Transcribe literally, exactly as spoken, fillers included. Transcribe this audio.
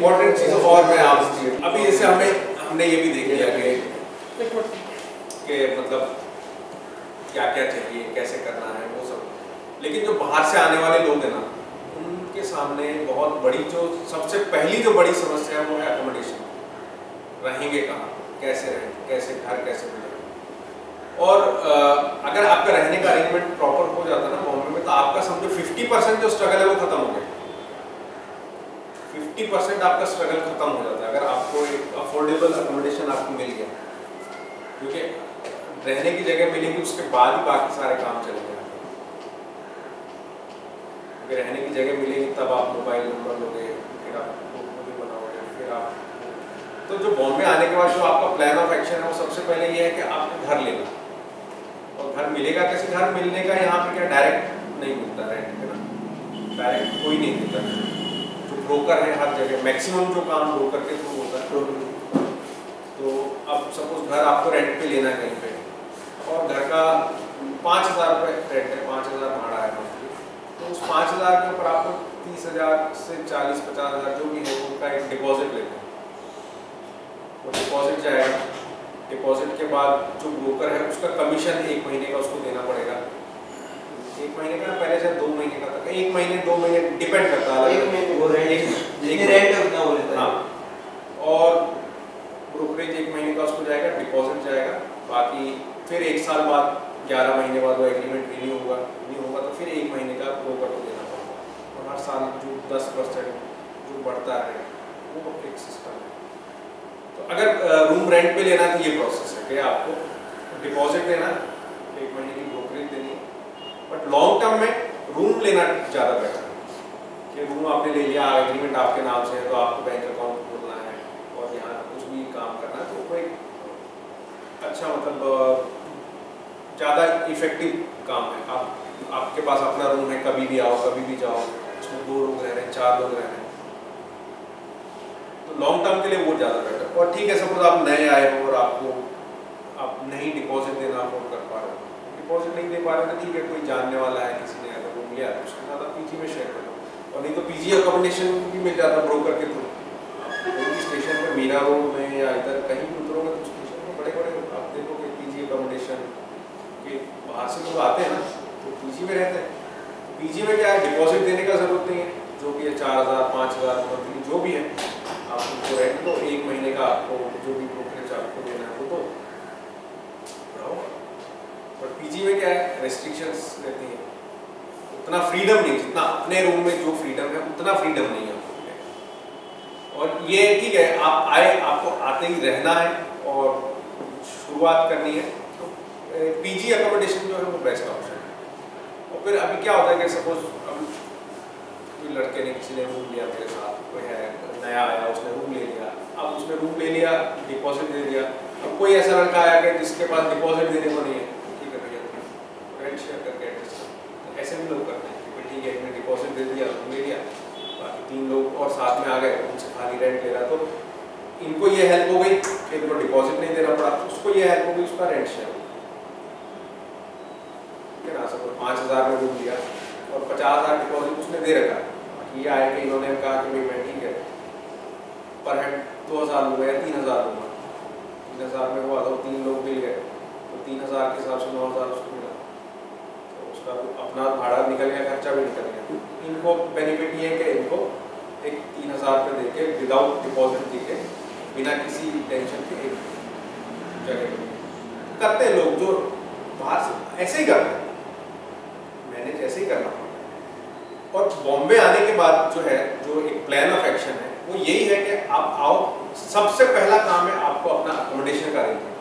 Important चीज़ और मैं आपसे अभी जैसे हमें हमने ये भी देख लिया कि कि मतलब क्या क्या चाहिए, कैसे करना है वो सब, लेकिन जो बाहर से आने वाले लोग हैं ना, उनके सामने बहुत बड़ी जो सबसे पहली जो बड़ी समस्या है वो है एकोमोडेशन। रहेंगे कहाँ, कैसे रहेंगे, कैसे घर कैसे मिलेगा। और आ, अगर आपका रहने का अरेंजमेंट प्रॉपर हो जाता ना बॉम्बे में, तो आपका समझो फिफ्टी परसेंट जो स्ट्रगल है वो खत्म हो गया। फिफ्टी परसेंट आपका स्ट्रगल खत्म हो जाता है अगर आपको एक अफोर्डेबल अकोमोडेशन आपको मिल गया, क्योंकि रहने की जगह मिलेगी उसके बाद ही बाकी सारे काम चलेंगे। क्योंकि रहने की जगह मिलेगी तब आप मोबाइल नंबर लोगे, फिर आप भी बनाओगे, फिर आप तो जो बॉम्बे आने के बाद जो आपका प्लान ऑफ एक्शन है वो सबसे पहले ये है कि आपको घर लेना। और घर मिलेगा कैसे? घर मिलने का यहाँ पे क्या डायरेक्ट नहीं मिलता रेंट पे ना, डायरेक्ट कोई नहीं मिलता। जो ब्रोकर है हर जगह, मैक्सिमम जो काम ब्रोकर के थ्रू होता है। तो अब सपोज घर आपको रेंट पे लेना है कहीं पे, और घर का पाँच हज़ार रुपये रेंट है, पाँच हज़ार भाड़ा है मंथली, तो उस पाँच हज़ार के ऊपर आपको तीस हज़ार से चालीस पचास हज़ार जो भी है उनका एक डिपॉजिट लेते हैं। वो डिपॉजिट जाएगा, डिपॉजिट के बाद जो ब्रोकर है उसका कमीशन एक महीने का उसको देना पड़ेगा। एक महीने का पहले से दो महीने का तक, एक महीने दो महीने डिपेंड करता है, एक महीने वो रेंट जितनी रेंट है उतना वो लेता है। हाँ, और ब्रोकरेज एक महीने का उसको जाएगा, डिपॉजिट जाएगा, बाकी फिर एक साल बाद ग्यारह महीने बाद वो एग्रीमेंट रिन्यू होगा, रिन्यू होगा तो फिर एक महीने का ब्रोकर को देना पड़ेगा। और हर साल जो दस परसेंट जो बढ़ता है वो एक सिस्टम है। तो अगर रूम रेंट पे लेना तो ये प्रोसेस है कि आपको डिपॉजिट देना, एक महीने की ब्रोकरेज देनी है, बट लॉन्ग टर्म में रूम लेना ज़्यादा बेटर है कि रूम आपने ले लिया, एग्रीमेंट आपके नाम से है, तो आपको बैंक अकाउंट खोलना है और यहाँ कुछ भी काम करना है, तो कोई अच्छा मतलब ज़्यादा इफेक्टिव काम है। आप आपके पास अपना रूम है, कभी भी आओ कभी भी जाओ, उसमें दो लोग रह रहे हैं, चार लोग रह रहे हैं, तो लॉन्ग टर्म के लिए वो ज़्यादा बेटर। और ठीक है, सपोज आप नए आए हो और आपको आप नहीं डिपॉजिट देना अफोर्ड कर पा रहे हो, डिपॉजिट नहीं दे पा रहे तो ठीक है, कोई जानने वाला है, किसी ने अगर रूम लिया तो उसके साथ आप पीजी में शेयर कर लो, और नहीं तो पीजी अकोमोडेशन भी मिल जाता ब्रोकर के थ्रू। आप स्टेशन पर मीरा रोड में या इधर कहीं भी उतरोगे तो स्टेशन में बड़े बड़े आप देखोगे पीजी अकोमोडेशन के, बाहर से लोग आते हैं ना तो पीजी में रहते हैं। पीजी में क्या है, डिपॉजिट देने का जरूरत नहीं है, जो भी है चार हज़ार पाँच हज़ार मंथली जो भी है आप उनको रेंट दो, एक महीने का आपको जो भी ब्रोकरेज आपको देना है वो दो। बट पीजी में क्या है, रेस्ट्रिक्शंस रहती है, उतना फ्रीडम नहीं, जितना अपने रूम में जो फ्रीडम है उतना फ्रीडम नहीं है आपको। और ये ठीक है, आप आए, आपको आते ही रहना है और शुरुआत करनी है, तो पीजी अकोमोडेशन जो है वो बेस्ट ऑप्शन है। और फिर अभी क्या होता है कि सपोज अब कोई लड़के ने किसी ने रूम लिया मेरे साथ, कोई है नया आया उसने रूम ले लिया, अब उसने रूम ले लिया, डिपॉजिट दे दिया, अब कोई ऐसा लड़का आया कि जिसके पास डिपॉजिट देने को नहीं है, ठीक है भैया रेंट शेयर करके एडजस्ट कर, ऐसे भी लोग करते हैं कि ठीक है इसने डिपॉजिट दे दिया, रूम ले लिया, बाकी तीन लोग और साथ में आ गए, उनसे खाली रेंट ले रहा, तो इनको ये हेल्प हो गई कि इनको डिपॉजिट नहीं देना पड़ा, उसको ये हेल्प हो गई उसका रेंट शेयर, ठीक है ना। सब पाँच हज़ार में रूम लिया और पचास हज़ार डिपॉजिट उसने दे रखा, ये आए कि इन्होंने कहा कि भाई मैं ठीक है पर हेड दो हज़ार लूँगा या तीन हज़ार लूँगा, तीन हज़ार में हुआ तो तीन लोग मिल गए, तो तीन हज़ार के हिसाब से नौ हज़ार उसको मिला, तो उसका अपना भाड़ा निकल गया, खर्चा भी निकल गया। इनको बेनिफिट ये है कि इनको एक तीन हज़ार रुपये दे के विदाउट डिपॉजिट दे के बिना किसी टेंशन के एक जगह करते हैं लोग, जो बाहर से ऐसे ही करते हैं, मैनेज ऐसे ही करना पड़ता है। और बॉम्बे आने के बाद जो है, जो एक प्लान ऑफ एक्शन है वो यही है कि आप आओ, सबसे पहला काम है आपको अपना अकोमोडेशन का अरेंजमेंट